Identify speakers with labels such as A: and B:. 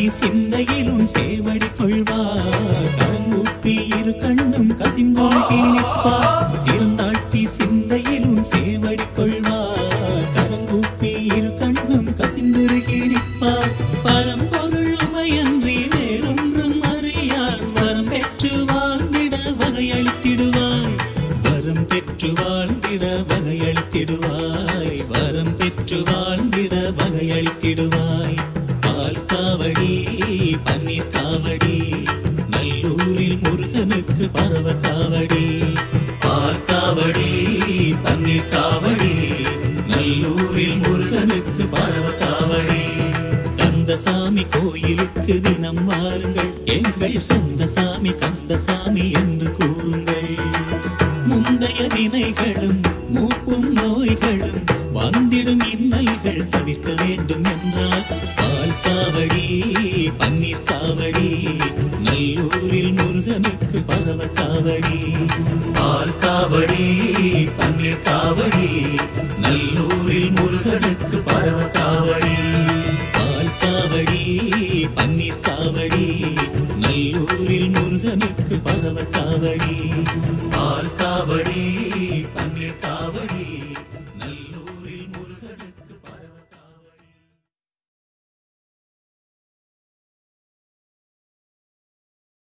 A: சீர்ந்தாழ்த்தி சிந்தையிலும் சேவடி கொள்வார் கரங்கூப்பி இரு கண்ணும் கசிந்துருகி நிற்பார் சீர்ந்தாழ்த்தி சிந்தையிலும் சேவடி கொள்வார் கரங்கூப்பி இரு கண்ணும் கசிந்துருகி நிற்பார் பரம்பொருள் உமையன்றி வேறொன்றும் அறியார் வரம் பெற்று வாழ்ந்திட வகையளித்திடுவாய் வரம் பெற்று வாழ்ந்திட வகையளித்திடுவாய் வரம் பெற்று வாழ்ந்திட வகையளித்திடுவாய் பால் காவடி பன்னீர் காவடி நல்லூரில் முருகனுக்கு பரவ காவடி பால் காவடி பன்னீர் காவடி நல்லூரில் முருகனுக்கு பரவ காவடி கந்தசாமி கோயிலுக்கு தினம் வாருங்கள் எங்கள் சொந்த சாமி கந்தசாமி என்று கூறுங்கள் முந்தைய வினைகளும் மூப்பும் நோய்களும் வந்திடும் இன்னல்கள் தவிர்க்க வேண்டும் என்றால் பால் காவடி பன்னீர் காவடி நல்லூரில் முருகனுக்கு பரவ காவடி பால் காவடி பன்னீர் காவடி நல்லூரில் முருகனுக்கு பரவ காவடி பால் காவடி பன்னீர் காவடி நல்லூரில் முருகனுக்கு பரவ காவடி